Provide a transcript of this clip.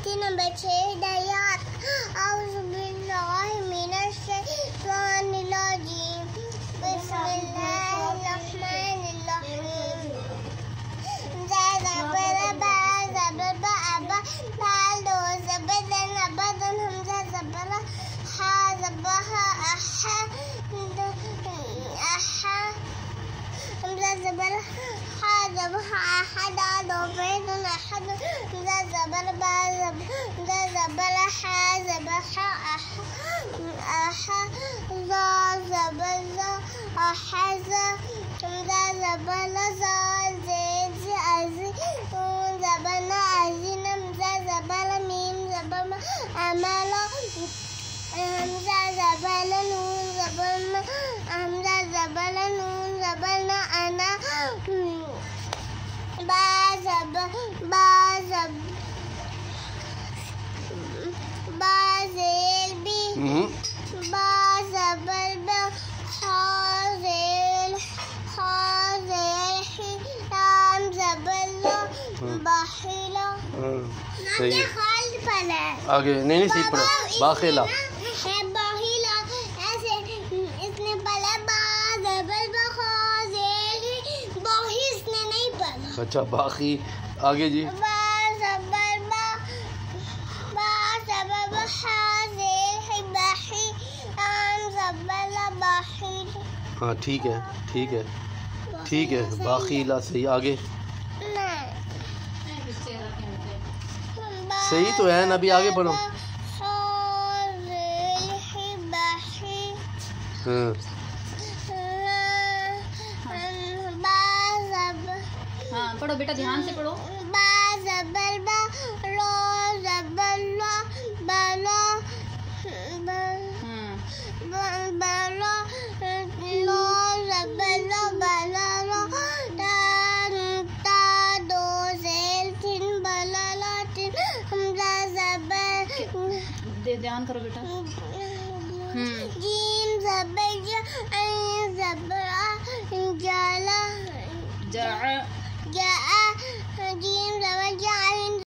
درسی نمبر 6 ہدایات. اعوذ باللہ من الشیطان الرجیم. بسم اللہ الرحمن الرحیم. زبر با زبر با ابا دال دو زبر دن ابدن حمزہ زبر ہا زبر احا احا حمزہ زبر ہا زبر احد دو زبر احد حمزہ زبر با زبر ہا زبر ہا احا ذا زبر ذا احز حمزہ زبر ذا زید عزیز زبر عزین حمزہ زبر میم زبر عمل حمزہ زبر نون زبر حمزہ زبر نون زبر انا با زبر با زیل بی با زبر با خازل خازل لام زبر باخیلا. صحیح ہے. خالد پڑھا ہے آگے نہیں صحیح پڑھا. باخیلا ہے باخیلا. ایسے اس نے پڑھا با زبر با خازل باہی اس نے نہیں پڑھا. اچھا باقی آگے جی. با زبر با خازل باہی لام زبر باخیل. ہاں ٹھیک ہے ٹھیک ہے ٹھیک ہے. باخیلا صحیح. آگے صحیح تو ہے نا. ابھی آگے پڑھو. ہاں پڑھو بیٹا دھیان سے پڑھو. با زبر با رو زبر لا بلا بلا لو زبر لا بلا لو تا دو زیل تین بلا لا تین حمزہ زبر دھیان کرو بیٹا. جیم زبر